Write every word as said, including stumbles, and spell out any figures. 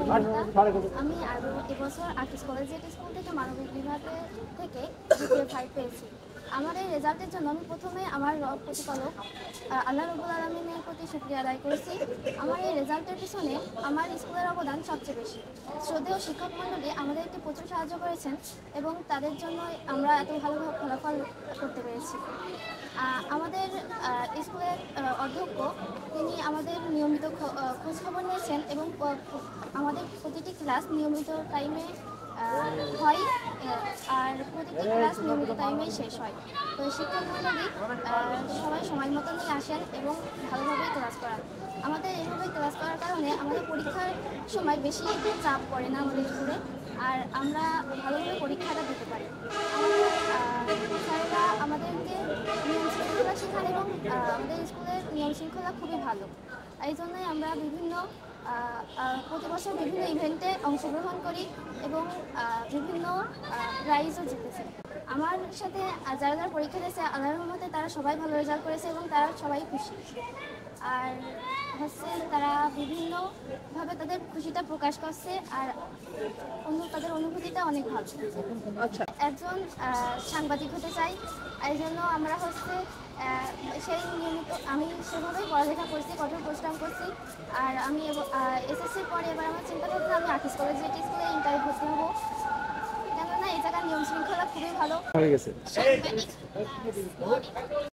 আমি আরও এবছর আর্টিস্ট কলেজিয়েট স্কুল থেকে মানবিক বিভাগে থেকে জিপিএ ফাইভ পেয়েছি। আমার এই রেজাল্টের জন্য আমি প্রথমে আমার প্রতিপালক আল্লাহ রাব্বুল আলামিনের প্রতি শুকরিয়া আদায় করেছি। আমার এই রেজাল্টের পিছনে আমার স্কুলের অবদান সবচেয়ে বেশি। শ্রদ্ধেয় শিক্ষক মণ্ডলী আমাদেরকে প্রচুর সাহায্য করেছেন এবং তাদের জন্য আমরা এত ভালো ফলাফল করতে পেরেছি। আমাদের স্কুলের অধ্যক্ষ তিনি আমাদের নিয়মিত খোঁজখবর নিয়েছেন এবং আমাদের প্রতিটি ক্লাস নিয়মিত টাইমে হয় আর প্রতিটি ক্লাস নিয়মিত টাইমেই শেষ হয়। তো শিক্ষক মণ্ডলী সবাই সময় মতনই আসেন এবং ভালোভাবেই ক্লাস করান। আমাদের এইভাবে ক্লাস করার কারণে আমাদের পরীক্ষার সময় বেশি চাপ পড়ে না আমাদের স্কুলে, আর আমরা ভালোভাবে পরীক্ষাটা দিতে পারি। স্যারেরা আমাদেরকে নিয়ম শৃঙ্খলা শেখান এবং আমাদের স্কুলের নিয়ম শৃঙ্খলা খুবই ভালো। এই জন্যই আমরা বিভিন্ন প্রতি বছর বিভিন্ন ইভেন্টে অংশগ্রহণ করি এবং বিভিন্ন প্রাইজও জিতেছি। আমার সাথে যারা যারা পরীক্ষা দিয়েছে আল্লাহর রহমতে তারা সবাই ভালো রেজাল্ট করেছে এবং তারা সবাই খুশি। আর হচ্ছে তারা বিভিন্নভাবে তাদের খুশিটা প্রকাশ করছে আর অন্য তাদের অনুভূতিটা অনেক ভালো। আচ্ছা, একজন সাংবাদিক হতে চাই, এই জন্য আমরা হচ্ছে সেই নিয়মিত আমি সেভাবেই পড়ালেখা করছি, কঠোর পরিশ্রম করছি। আর আমি এসএসসির পরে এবার আমার চিন্তা করছি আমি আর্টিস্ট কলেজিয়েট স্কুলে ইন্টারে ভর্তি হবো, কেননা এই জায়গার নিয়ম শৃঙ্খলা খুবই ভালো হয়ে গেছে।